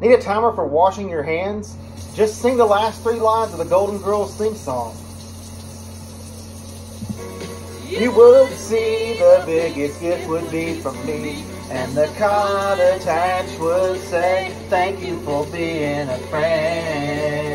Need a timer for washing your hands? Just sing the last 3 lines of the Golden Girls theme song. You would see the biggest gift would be from me, and the card attached would say, thank you for being a friend.